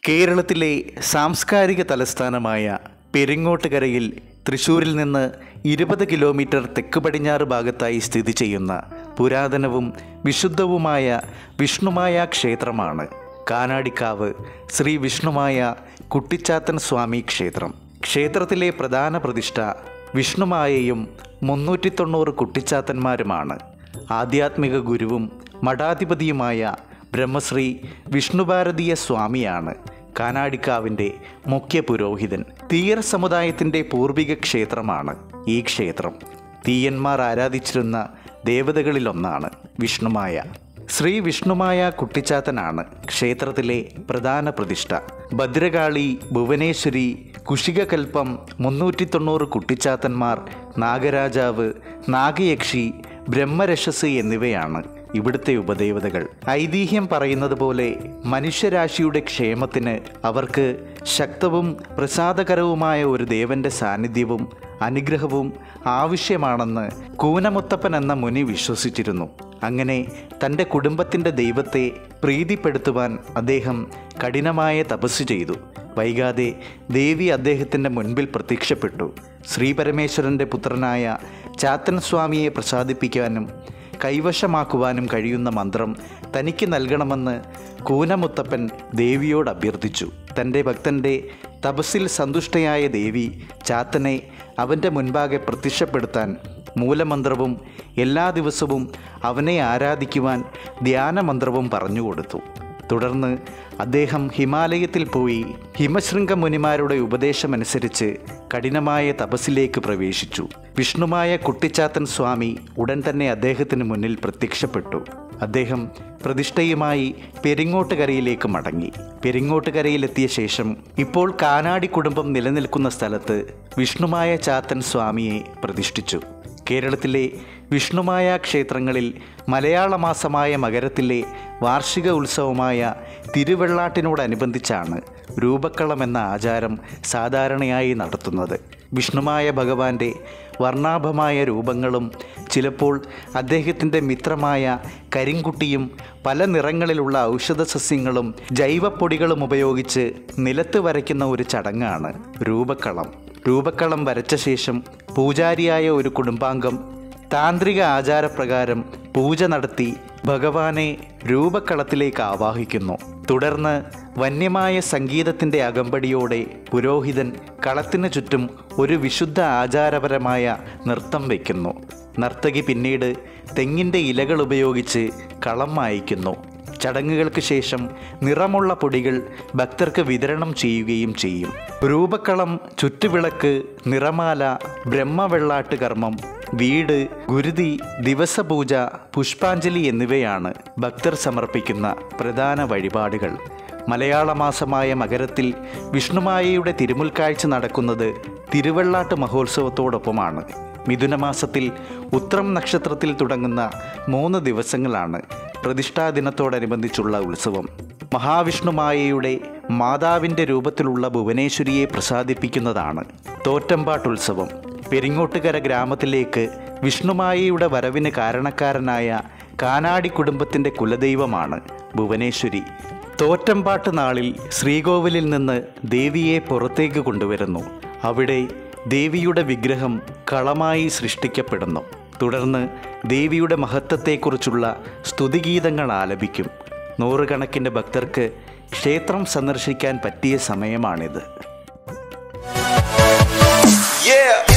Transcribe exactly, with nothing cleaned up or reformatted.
കേരളത്തിലെ സാംസ്കാരിക തലസ്ഥാനമായ പെരിങ്ങോട്ടുകരയിൽ തൃശ്ശൂരിൽ നിന്ന് ഇരുപത് കിലോമീറ്റർ തെക്ക് പടിഞ്ഞാറ് ഭാഗത്തായി സ്ഥിതി ചെയ്യുന്ന പുരാതനവും വിശുദ്ധവുമായ വിഷ്ണുമായ ക്ഷേത്രമാണ് കാനാടിക്കാവ് ശ്രീ വിഷ്ണുമായ കുട്ടിച്ചാത്തൻ സ്വാമി ക്ഷേത്രം. ക്ഷേത്രത്തിലെ പ്രധാന പ്രതിഷ്ഠ വിഷ്ണുമായയും മുന്നൂറ്റി തൊണ്ണൂറ് കുട്ടിച്ചാത്തന്മാരുമാണ്. ആധ്യാത്മിക ഗുരുവും മഠാധിപതിയുമായ ബ്രഹ്മശ്രീ വിഷ്ണുഭാരതീയ സ്വാമിയാണ് കാനാടിക്കാവിൻ്റെ മുഖ്യ പുരോഹിതൻ. തീയർ സമുദായത്തിൻ്റെ പൂർവിക ക്ഷേത്രമാണ് ഈ ക്ഷേത്രം. തീയന്മാർ ആരാധിച്ചിരുന്ന ദേവതകളിലൊന്നാണ് വിഷ്ണുമായ. ശ്രീ വിഷ്ണുമായ കുട്ടിച്ചാത്തനാണ് ക്ഷേത്രത്തിലെ പ്രധാന പ്രതിഷ്ഠ. ഭദ്രകാളി, ഭുവനേശ്വരി, കുശികകൽപ്പം, മുന്നൂറ്റി തൊണ്ണൂറ് കുട്ടിച്ചാത്തന്മാർ, നാഗരാജാവ്, നാഗയക്ഷി, ബ്രഹ്മരക്ഷസ് എന്നിവയാണ് ഇവിടുത്തെ ഉപദേവതകൾ. ഐതിഹ്യം പറയുന്നത് പോലെ മനുഷ്യരാശിയുടെ ക്ഷേമത്തിന് അവർക്ക് ശക്തവും പ്രസാദകരവുമായ ഒരു ദേവന്റെ സാന്നിധ്യവും അനുഗ്രഹവും ആവശ്യമാണെന്ന് കൂനമുത്തപ്പൻ എന്ന മുനി വിശ്വസിച്ചിരുന്നു. അങ്ങനെ തൻ്റെ കുടുംബത്തിൻ്റെ ദൈവത്തെ പ്രീതിപ്പെടുത്തുവാൻ അദ്ദേഹം കഠിനമായ തപസ് ചെയ്തു. വൈകാതെ ദേവി അദ്ദേഹത്തിൻ്റെ മുൻപിൽ പ്രത്യക്ഷപ്പെട്ടു. ശ്രീപരമേശ്വരൻ്റെ പുത്രനായ ചാത്തൻ സ്വാമിയെ പ്രസാദിപ്പിക്കാനും കൈവശമാക്കുവാനും കഴിയുന്ന മന്ത്രം തനിക്ക് നൽകണമെന്ന് കൂനമുത്തപ്പൻ ദേവിയോട് അഭ്യർത്ഥിച്ചു. തൻ്റെ ഭക്തൻ്റെ തപസ്സിൽ സന്തുഷ്ടയായ ദേവി ചാത്തനെ അവൻ്റെ മുൻപാകെ പ്രത്യക്ഷപ്പെടുത്താൻ മൂലമന്ത്രവും എല്ലാ ദിവസവും അവനെ ആരാധിക്കുവാൻ ധ്യാനമന്ത്രവും പറഞ്ഞുകൊടുത്തു. തുടർന്ന് അദ്ദേഹം ഹിമാലയത്തിൽ പോയി ഹിമശൃംഗ മുനിമാരുടെ ഉപദേശമനുസരിച്ച് കഠിനമായ തപസ്സിലേക്ക് പ്രവേശിച്ചു. വിഷ്ണുമായ കുട്ടിച്ചാത്തൻ സ്വാമി ഉടൻ തന്നെ അദ്ദേഹത്തിന് മുന്നിൽ പ്രത്യക്ഷപ്പെട്ടു. അദ്ദേഹം പ്രതിഷ്ഠയുമായി പെരിങ്ങോട്ടുകരയിലേക്ക് മടങ്ങി. പെരിങ്ങോട്ടുകരയിലെത്തിയ ശേഷം ഇപ്പോൾ കാനാടി കുടുംബം നിലനിൽക്കുന്ന സ്ഥലത്ത് വിഷ്ണുമായ ചാത്തൻ സ്വാമിയെ പ്രതിഷ്ഠിച്ചു. കേരളത്തിലെ വിഷ്ണുമായ ക്ഷേത്രങ്ങളിൽ മലയാള മാസമായ മകരത്തിലെ വാർഷിക ഉത്സവമായ തിരുവെള്ളാട്ടിനോടനുബന്ധിച്ചാണ് രൂപക്കളം എന്ന ആചാരം സാധാരണയായി നടത്തുന്നത്. വിഷ്ണുമായ ഭഗവാന്റെ വർണ്ണാഭമായ രൂപങ്ങളും ചിലപ്പോൾ അദ്ദേഹത്തിൻ്റെ മിത്രമായ കരിങ്കുട്ടിയും പല നിറങ്ങളിലുള്ള ഔഷധ സസ്യങ്ങളും ജൈവപ്പൊടികളും ഉപയോഗിച്ച് നിലത്ത് വരയ്ക്കുന്ന ഒരു ചടങ്ങാണ് രൂപക്കളം. രൂപക്കളം വരച്ച ശേഷം പൂജാരിയായ ഒരു കുടുംബാംഗം താന്ത്രിക ആചാരപ്രകാരം പൂജ നടത്തി ഭഗവാനെ രൂപക്കളത്തിലേക്ക് ആവാഹിക്കുന്നു. തുടർന്ന് വന്യമായ സംഗീതത്തിൻ്റെ അകമ്പടിയോടെ പുരോഹിതൻ കളത്തിനു ചുറ്റും ഒരു വിശുദ്ധ ആചാരപരമായ നൃത്തം വയ്ക്കുന്നു. നർത്തകി പിന്നീട് തെങ്ങിൻ്റെ ഇലകൾ ഉപയോഗിച്ച് കളം മായ്ക്കുന്നു. ചടങ്ങുകൾക്ക് ശേഷം നിറമുള്ള പൊടികൾ ഭക്തർക്ക് വിതരണം ചെയ്യുകയും ചെയ്യും. രൂപക്കളം, ചുറ്റുവിളക്ക്, നിറമാല, ബ്രഹ്മവെള്ളാട്ട് കർമ്മം, വീട്, ഗുരുതി, ദിവസപൂജ, പുഷ്പാഞ്ജലി എന്നിവയാണ് ഭക്തർ സമർപ്പിക്കുന്ന പ്രധാന വഴിപാടുകൾ. മലയാള മാസമായ മകരത്തിൽ വിഷ്ണുമായയുടെ തിരുമുൽക്കാഴ്ച നടക്കുന്നത് തിരുവെള്ളാട്ട് മഹോത്സവത്തോടൊപ്പമാണ്. മിഥുനമാസത്തിൽ ഉത്രം നക്ഷത്രത്തിൽ തുടങ്ങുന്ന മൂന്ന് ദിവസങ്ങളാണ് പ്രതിഷ്ഠാദിനത്തോടനുബന്ധിച്ചുള്ള ഉത്സവം. മഹാവിഷ്ണുമായയുടെ മാതാവിൻ്റെ രൂപത്തിലുള്ള ഭുവനേശ്വരിയെ പ്രസാദിപ്പിക്കുന്നതാണ് തോറ്റമ്പാട്ടുത്സവം. പെരിങ്ങോട്ടുകര ഗ്രാമത്തിലേക്ക് വിഷ്ണുമായയുടെ വരവിന് കാരണക്കാരനായ കാനാടി കുടുംബത്തിൻ്റെ കുലദൈവമാണ് ഭുവനേശ്വരി. തോറ്റമ്പാട്ട് നാളിൽ ശ്രീകോവിലിൽ നിന്ന് ദേവിയെ പുറത്തേക്ക് കൊണ്ടുവരുന്നു. അവിടെ ദേവിയുടെ വിഗ്രഹം കളമായി സൃഷ്ടിക്കപ്പെടുന്നു. തുടർന്ന് ദേവിയുടെ മഹത്വത്തെക്കുറിച്ചുള്ള സ്തുതിഗീതങ്ങൾ ആലപിക്കും. നൂറുകണക്കിന് ഭക്തർക്ക് ക്ഷേത്രം സന്ദർശിക്കാൻ പറ്റിയ സമയമാണിത്. Yeah.